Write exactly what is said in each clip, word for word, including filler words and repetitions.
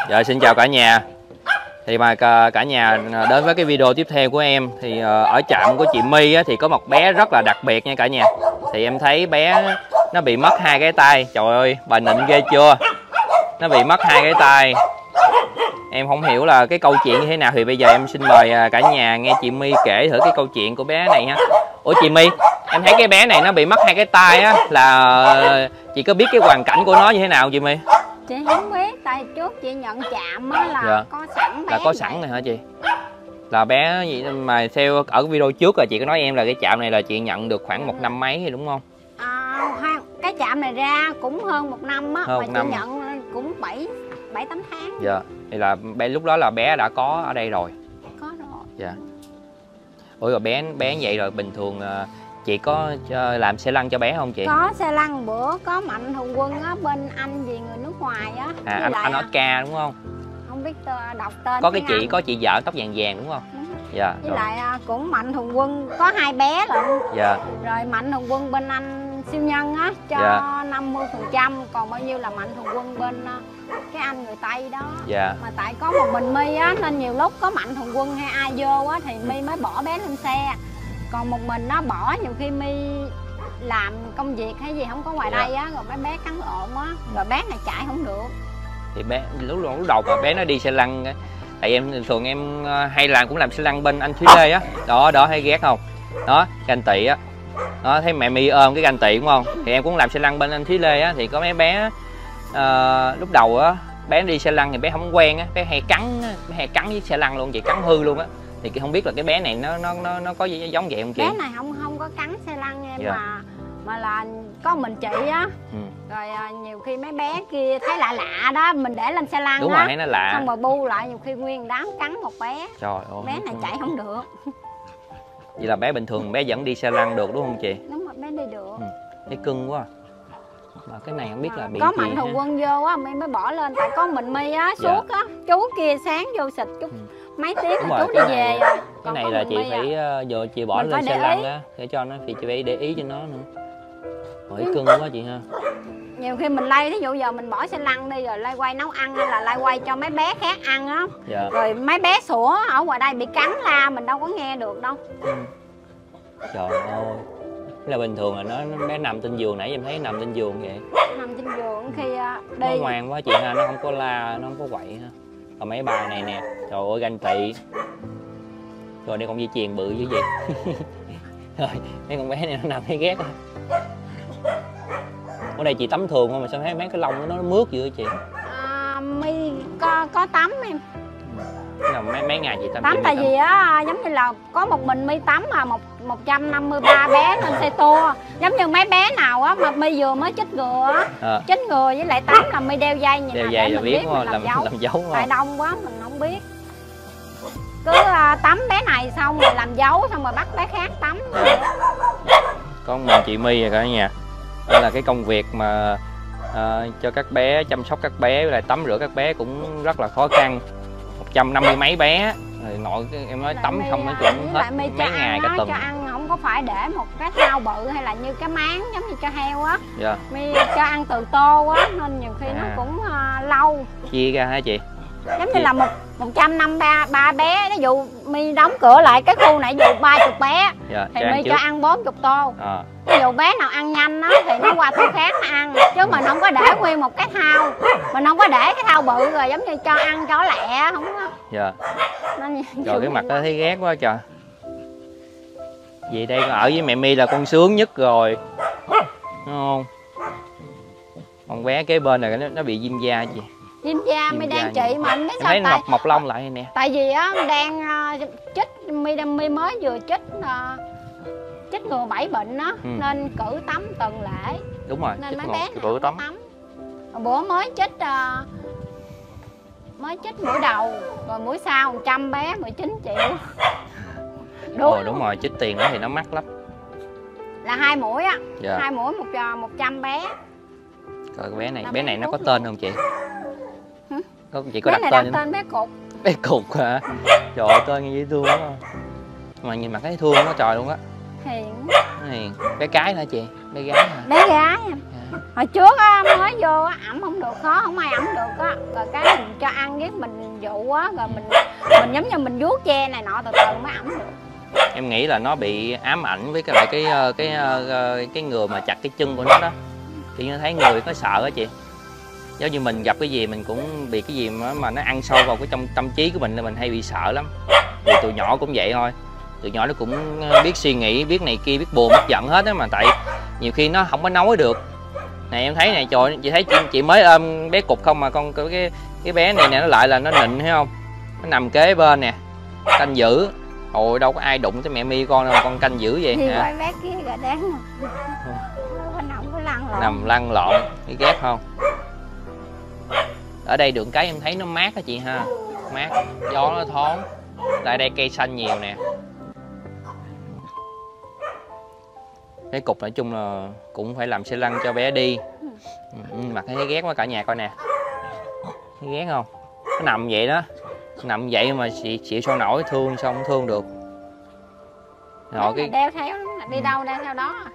Dạ, xin chào cả nhà. Thì mà cả nhà đến với cái video tiếp theo của em. Thì ở trạm của chị My á, thì có một bé rất là đặc biệt nha cả nhà. Thì em thấy bé nó bị mất hai cái tay. Trời ơi, bà nịnh ghê chưa. Nó bị mất hai cái tay. Em không hiểu là cái câu chuyện như thế nào. Thì bây giờ em xin mời cả nhà nghe chị My kể thử cái câu chuyện của bé này ha. Ủa chị My, em thấy cái bé này nó bị mất hai cái tay á, là chị có biết cái hoàn cảnh của nó như thế nào chị My? Chị không biết, tại trước chị nhận trạm á là dạ. có sẵn bé là có sẵn vậy. Này hả chị? Là bé gì mà theo ở video trước là chị có nói em là cái trạm này là chị nhận được khoảng một năm mấy đúng không? À, cái trạm này ra cũng hơn một năm á, hơn mà chị năm. nhận cũng bảy bảy tám tháng. Dạ, thì là bé lúc đó là bé đã có ở đây rồi. Có rồi. Dạ. Ủa rồi bé bé vậy rồi bình thường chị có làm xe lăn cho bé không chị? Có xe lăn, bữa có Mạnh Thường Quân á, bên anh gì người nước ngoài á. À, anh anh Oscar đúng không? Không biết đọc tên. Có cái chị anh. Có chị vợ tóc vàng vàng đúng không? Đúng. Dạ. Với rồi. lại cũng Mạnh Thường Quân có hai bé lận. Dạ. Rồi Mạnh Thường Quân bên anh siêu nhân á cho dạ. năm mươi phần trăm, còn bao nhiêu là Mạnh Thường Quân bên cái anh người Tây đó. Dạ. Mà tại có một mình My á nên nhiều lúc có Mạnh Thường Quân hay ai vô á thì My mới bỏ bé lên xe. Còn một mình nó bỏ, nhiều khi My làm công việc hay gì không có ngoài dạ. đây á, rồi mấy bé cắn lộn á, rồi bé này chạy không được. Thì bé lúc lúc đầu mà bé nó đi xe lăn, tại em thường em hay làm cũng làm xe lăn bên anh Thúy Lê á, đó đó hay ghét không? Đó, ganh tị á. Đó, thấy mẹ My ôm cái ganh tị đúng không? Thì em cũng làm xe lăn bên anh Thúy Lê á, thì có mấy bé uh, lúc đầu á, bé đi xe lăn thì bé không quen á, bé hay cắn, bé hay cắn với xe lăn luôn, chị cắn hư luôn á. Thì không biết là cái bé này nó nó nó nó có giống vậy không chị? Bé này không không có cắn xe lăn em dạ. mà mà là có mình chị á. Ừ. Rồi à, nhiều khi mấy bé kia thấy lạ lạ đó, mình để lên xe lăn đúng đó. Rồi, thấy nó lạ. Xong rồi bu lại, nhiều khi nguyên đám cắn một bé. Trời ơi. Bé này chạy không được. Vậy là bé bình thường bé vẫn đi xe lăn được đúng không chị? Đúng rồi, bé đi được. Ừ. Thấy cưng quá. Mà cái này không biết là bị có Mạnh Thường Quân vô á, My mới bỏ lên, tại có mình My á, suốt dạ. á, chú kia sáng vô xịt chút ừ. mấy tiếng đúng rồi rồi, chú đi về rồi. Cái này là chị phải uh, giờ chị bỏ mình lên xe lăn á, để cho nó thì chị phải để ý cho nó nữa. Hỏi cưng quá chị ha. Nhiều khi mình lay, thí dụ giờ mình bỏ xe lăn đi rồi lay quay nấu ăn hay là lay quay cho mấy bé khác ăn á. Dạ. Rồi mấy bé sủa ở ngoài đây bị cắn la mình đâu có nghe được đâu. Ừ. Trời ơi. Là bình thường là nó, nó bé nằm trên giường, nãy em thấy nằm trên giường vậy. Nằm trên giường khi uh, đi. Nó ngoan quá chị ha, nó không có la, nó không có quậy ha. Còn mấy bà này nè, trời ơi ganh tị. Rồi đây con dây chuyền bự như vậy. Rồi, mấy con bé này nó nằm thấy ghét rồi. Ở đây chị tắm thường không mà sao thấy mấy cái lông nó, nó mướt dữ chị? À, My có, có tắm em. Là mấy mấy ngày chị tắm. Tắm tại vì á giống như là có một mình My tắm mà một một trăm năm mươi ba bé lên xe tour, giống như mấy bé nào á mà My vừa mới chích ngừa á, à. chích ngừa với lại tắm là My đeo dây như đeo là dây để là mình biết biết mình làm, làm dấu, làm dấu tại đông quá mình không biết. Cứ uh, tắm bé này xong rồi làm dấu xong rồi bắt bé khác tắm. Con mình chị My rồi cả nhà. Đây là cái công việc mà uh, cho các bé, chăm sóc các bé với lại tắm rửa các bé cũng rất là khó khăn. Một trăm năm mươi mấy bé rồi nội em nói tắm không nói chuyện hết mấy ngày cả tuần. Cho ăn không có phải để một cái thau bự hay là như cái máng giống như cho heo á. Dạ. My cho ăn từ tô á nên nhiều khi à. nó cũng uh, lâu. Chia ra hả chị? Giống như là một một trăm năm ba ba bé, ví dụ My đóng cửa lại cái khu này dù ba chục bé dạ, thì My cho ăn bốn chục tô. À. Ví dụ bé nào ăn nhanh đó thì nó qua tô khác nó ăn, chứ mình không có để nguyên một cái thau, mình không có để cái thau bự rồi giống như cho ăn chó lẹ không có. Dạ. Nên trời cái mặt nó thấy ghét quá trời. Vậy đây ở với mẹ My là con sướng nhất rồi, đúng không? Con bé kế bên này nó, nó bị viêm da gì? Viêm da My đang trị mà anh biết sao thấy tại... mọc mọc lông lại nè. Tại vì á đang uh, chích My My mới vừa chích uh, chích ngừa bảy bệnh á ừ. nên cử tắm tuần lễ. Đúng rồi. Nên mấy bé cử tắm. tắm. Bữa mới chích uh, mới chích mũi đầu rồi mũi sau một trăm bé mười chín triệu. Đúng, Ồ, đúng rồi, chích tiền đó thì nó mắc lắm. Là hai mũi á, dạ. hai mũi một một trăm bé. Rồi bé này, bé, bé này nó có tên không chị? Hả? Có chị có bé đặt này tên đặt tên bé Cục. Bé Cục hả? Trời ơi, tên nghe dễ thương quá. Mà nhìn mặt thấy thương quá trời luôn á. Hiền. Hiền. Bé cái hả chị? Bé gái hả? Bé gái. À. Hồi trước á, mới vô á, ẩm không được, khó không ai ẩm được á. Rồi cái mình cho ăn với mình dụ á, rồi mình mình giống như mình vuốt ve này nọ từ từ mới ẩm được. Em nghĩ là nó bị ám ảnh với cái lại cái cái cái, cái người mà chặt cái chân của nó đó. Thì nó thấy người nó sợ á chị. Giống như mình gặp cái gì mình cũng bị cái gì mà, mà nó ăn sâu vào cái trong tâm trí của mình là mình hay bị sợ lắm. Vì tụi nhỏ cũng vậy thôi. Tụi nhỏ nó cũng biết suy nghĩ, biết này kia, biết buồn, biết giận hết á, mà tại nhiều khi nó không có nói được. Này em thấy này, trời, chị thấy chị, chị mới ôm bé cục không mà con cái cái bé này nè, nó lại là nó nịnh thấy không? Nó nằm kế bên nè, canh giữ. Ôi đâu có ai đụng tới mẹ Mi con đâu, con canh giữ vậy thì hả? bé kia gà đáng nó có nằm có lăn lộn. Nằm lăn lộn, cái ghét không? Ở đây đường cái em thấy nó mát á chị ha, mát, gió nó thoáng. Lại đây cây xanh nhiều nè. Cái cục nói chung là cũng phải làm xe lăn cho bé đi. Ừ, mặt thấy ghét quá cả nhà coi nè. Thấy ghét không? Nó nằm vậy đó. Nằm vậy mà chị chịu sao nổi, thương sao không thương được. Rồi cái đeo theo đi đâu đeo theo đó.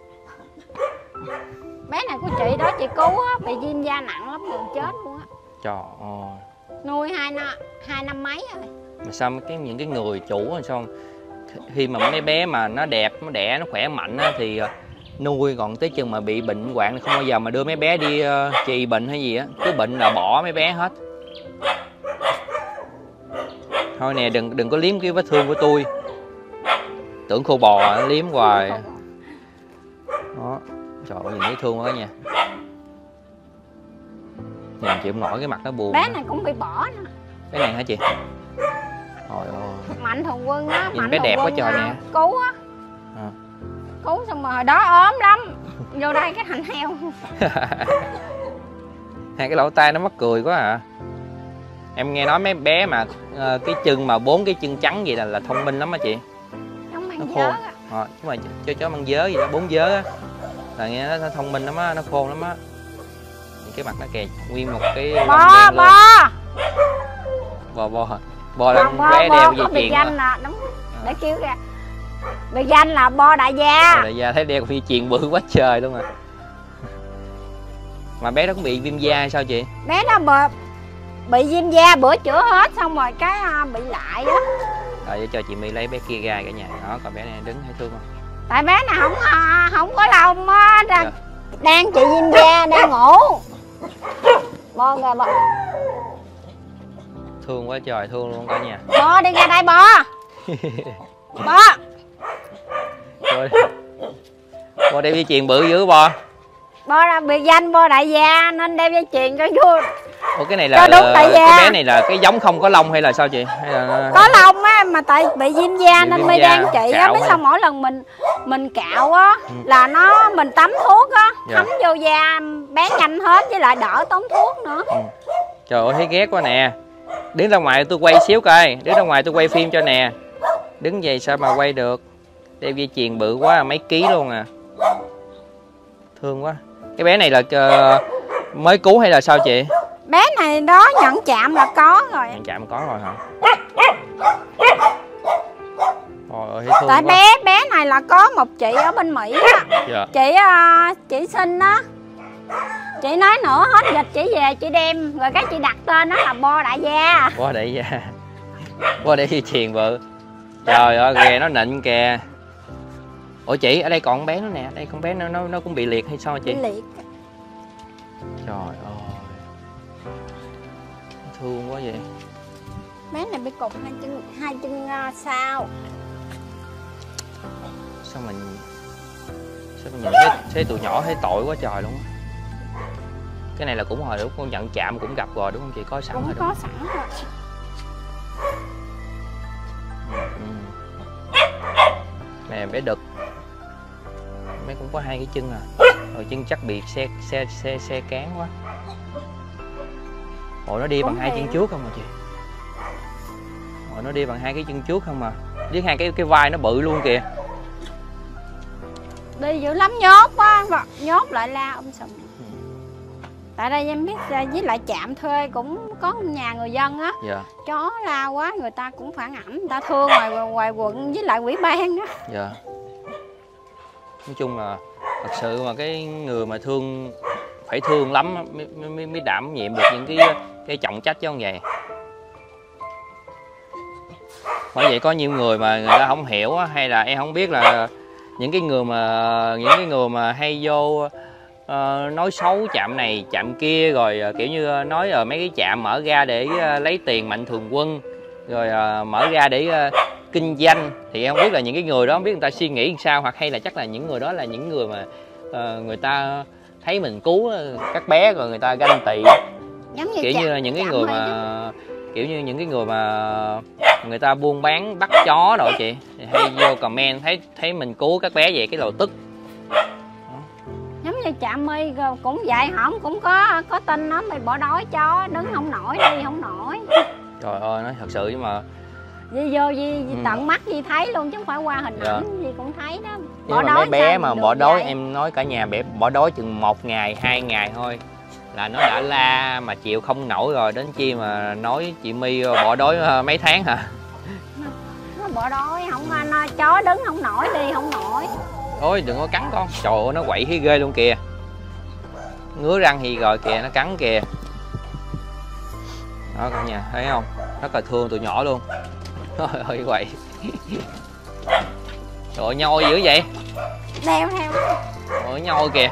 Bé này của chị đó chị cứu á, bị viêm da nặng lắm gần chết luôn á. Trời ơi. Nuôi hai năm hai năm mấy rồi. Mà sao cái những cái người chủ sao khi mà mấy bé mà nó đẹp, nó đẻ, nó khỏe mạnh á, thì nuôi, còn tới chừng mà bị bệnh hoạn không bao giờ mà đưa mấy bé đi uh, trị bệnh hay gì á, cứ bệnh là bỏ mấy bé hết. Thôi nè, đừng đừng có liếm cái vết thương của tôi. Tưởng khô bò liếm hoài. Đó. Trời ơi, nhìn thấy thương quá nha. Nhìn chịu không nổi, cái mặt nó buồn. Bé này cũng bị bỏ nè. Cái này hả chị? Trời ơi. Mạnh Thường Quân á, nhìn bé đẹp quá trời nè. Cứu á. À. Cứu xong rồi hồi đó ốm lắm. Vô đây cái thành heo. Hai cái lỗ tai nó mắc cười quá à. Em nghe nói mấy bé mà uh, cái chân mà bốn cái chân trắng vậy là là thông minh lắm á chị. Giống mang dớ á. Ờ, chứ mà cho chó mang dớ gì đó, bốn dớ á. Là nghe nó, nó thông minh lắm á, nó khôn lắm á. Cái mặt nó kìa, nguyên một cái bò bò. Bò bò. Bò là con bé đeo dây chuyền đó. Là, đúng, để kêu kìa. Biệt danh là Bo đại gia. Bo đại gia thấy đeo dây chuyền bự quá trời luôn à. Mà bé đó cũng bị viêm da hay sao chị? Bé đó bị, bị viêm da, bữa chữa hết xong rồi cái bị lại á. Rồi để cho chị My lấy bé kia ra cả nhà. Đó, còn bé này đứng thấy thương không? Tại bé này không không có lông á, đang, dạ. đang chị viêm da, đang ngủ. Bo kìa Bo. Thương quá trời, thương luôn cả nhà. Bo đi ra đây Bo. Bo. Bo, Bo đeo dây chuyền bự dữ Bo. Bo là biệt danh Bo đại gia nên đeo dây chuyền cho vui. Ủa cái này là, là cái bé này là cái giống không có lông hay là sao chị? Hay là... Có lông á, mà tại bị viêm da bị nên mới đang chị á, biết sao mỗi lần mình mình cạo á ừ. là nó mình tắm thuốc á, dạ. thấm vô da bé nhanh hết, với lại đỡ tốn thuốc nữa. Ừ. Trời ơi thấy ghét quá nè. Đứng ra ngoài tôi quay xíu coi, đứng ra ngoài tôi quay phim cho nè. Đứng vậy sao mà quay được? Đeo dây chuyền bự quá, mấy ký luôn à. Thương quá. Cái bé này là uh, mới cứu hay là sao chị? Bé này đó nhận chạm là có rồi. Nhận chạm có rồi hả? Trời ơi, thương tại quá. bé bé này là có một chị ở bên Mỹ á. Dạ. Chị uh, chị sinh á. Chị nói nữa hết dịch chị về chị đem, rồi cái chị đặt tên đó là Bo đại gia. Bo đại gia. Bo để dây chuyền bự. Trời ơi kìa, nó nịnh kìa. Ủa chị, ở đây còn bé nữa nè, đây con bé nó nó nó cũng bị liệt hay sao chị? Bị liệt. Trời ơi. Thương quá vậy. Bé này bị cục hai chân hai chân uh, sao? Sao mình sao mình thấy, thấy tụi nhỏ thấy tội quá trời luôn. Cái này là cũng hồi lúc con nhận chạm cũng gặp rồi đúng không chị? Có sẵn cũng rồi. Cũng có sẵn rồi. Ừ. Nè bé đực. Bé cũng có hai cái chân à. Rồi chân chắc bị xe xe xe xe cán quá. Ủa nó đi cũng bằng hai chân trước không mà chị? Ủa nó đi bằng hai cái chân trước không mà. Với hai cái cái vai nó bự luôn kìa. Đi dữ lắm, nhốt quá, nhốt lại la ông sùm. Ừ. Tại đây em biết với lại trạm thuê cũng có nhà người dân á. Dạ. Chó la quá người ta cũng phản ảnh, người ta thương ngoài ngoài quận với lại ủy ban á. Dạ. Nói chung là thật sự mà cái người mà thương phải thương lắm mới, mới, mới đảm nhiệm được những cái cái trọng trách chứ không vậy. Bởi vậy có nhiều người mà người ta không hiểu hay là em không biết là những cái người mà những cái người mà hay vô uh, nói xấu trạm này trạm kia, rồi uh, kiểu như nói ở uh, mấy cái trạm mở ra để uh, lấy tiền mạnh thường quân, rồi uh, mở ra để uh, kinh doanh, thì em không biết là những cái người đó không biết người ta suy nghĩ làm sao, hoặc hay là chắc là những người đó là những người mà uh, người ta thấy mình cứu các bé rồi người ta ganh tị, như kiểu như là những cái người mà đó. Kiểu như những cái người mà người ta buôn bán bắt chó rồi chị, hay vô comment thấy thấy mình cứu các bé vậy cái đầu tức. Giống như Trạm My cũng vậy, hổng cũng có có tin nó mày bỏ đói chó đứng không nổi đi không nổi. Trời ơi nói thật sự chứ mà Di vô Di ừ. tận mắt Di thấy luôn chứ không phải qua hình dạ. ảnh Di cũng thấy đó. Bỏ đói mấy bé mà bỏ đói vậy? Em nói cả nhà bé bỏ đói chừng một ngày hai ngày thôi là nó đã la mà chịu không nổi rồi, đến chi mà nói chị My bỏ đói mấy tháng hả? Nó bỏ đói không nó chó đứng không nổi đi không nổi. Ôi đừng có cắn con, trời ơi nó quậy thấy ghê luôn kìa, ngứa răng thì rồi kìa, nó cắn kìa đó cả nhà thấy không, rất là thương tụi nhỏ luôn. Trời ơi quậy. Trời ơi nhoi dữ vậy, đeo theo. Trời nhoi kìa.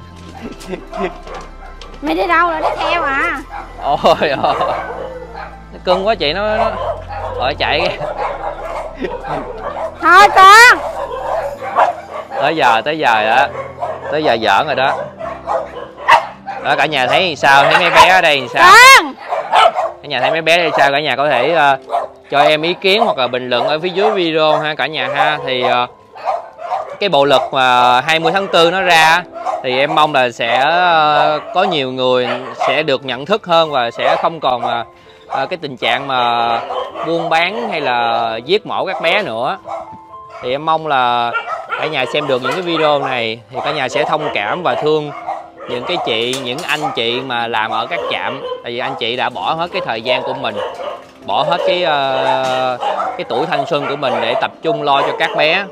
Mày đi đâu rồi, nó theo à? Ôi ôi nó cưng quá chị, nó, nó... Rồi chạy kìa. Thôi con. Tới giờ tới giờ đó, tới giờ giỡn rồi đó. Đó cả nhà thấy sao, thấy mấy bé ở đây sao? Con. Cả nhà thấy mấy bé đây sao, cả nhà có thể uh, cho em ý kiến hoặc là bình luận ở phía dưới video ha cả nhà ha. Thì uh, cái bộ luật mà hai mươi tháng tư nó ra thì em mong là sẽ uh, có nhiều người sẽ được nhận thức hơn và sẽ không còn uh, uh, cái tình trạng mà buôn bán hay là giết mổ các bé nữa. Thì em mong là cả nhà xem được những cái video này thì cả nhà sẽ thông cảm và thương những cái chị, những anh chị mà làm ở các trạm. Tại vì anh chị đã bỏ hết cái thời gian của mình, bỏ hết cái uh, cái tuổi thanh xuân của mình để tập trung lo cho các bé.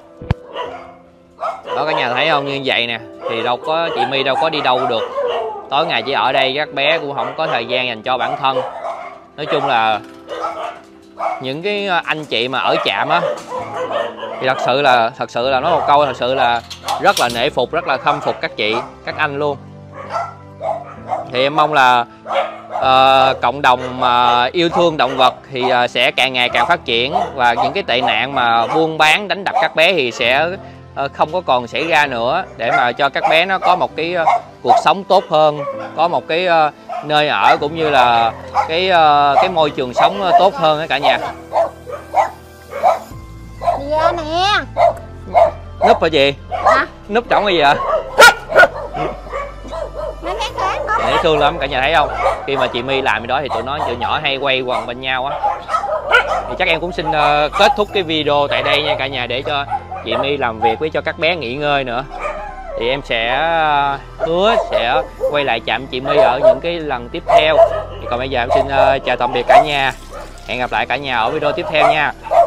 Đó cả nhà thấy không, như vậy nè thì đâu có chị My đâu có đi đâu được, tối ngày chỉ ở đây, các bé cũng không có thời gian dành cho bản thân. Nói chung là những cái anh chị mà ở trạm á thì thật sự là thật sự là nói một câu, thật sự là rất là nể phục, rất là khâm phục các chị, các anh luôn. Thì em mong là uh, cộng đồng mà uh, yêu thương động vật thì uh, sẽ càng ngày càng phát triển, và những cái tệ nạn mà buôn bán đánh đập các bé thì sẽ uh, không có còn xảy ra nữa, để mà cho các bé nó có một cái uh, cuộc sống tốt hơn, có một cái uh, nơi ở cũng như là cái uh, cái môi trường sống uh, tốt hơn đó cả nhà. Đi ra nè. Núp hả chị? Hả? Núp trọng cái gì vậy? Mấy bé khác đó. Dễ thương lắm, cả nhà thấy không? Khi mà chị My làm cái đó thì tụi nó tụi nhỏ hay quay quần bên nhau á. Thì chắc em cũng xin uh, kết thúc cái video tại đây nha cả nhà, để cho chị My làm việc với cho các bé nghỉ ngơi nữa. Thì em sẽ uh, hứa sẽ quay lại chạm chị My ở những cái lần tiếp theo. Thì còn bây giờ em xin uh, chào tạm biệt cả nhà. Hẹn gặp lại cả nhà ở video tiếp theo nha.